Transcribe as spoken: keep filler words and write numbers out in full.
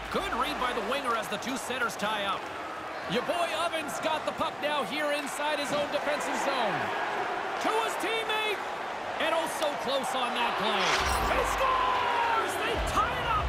Good read by the winger as the two centers tie up. Your boy Ovens got the puck now here inside his own defensive zone. To his teammate. And oh, so close on that play. He scores! They tie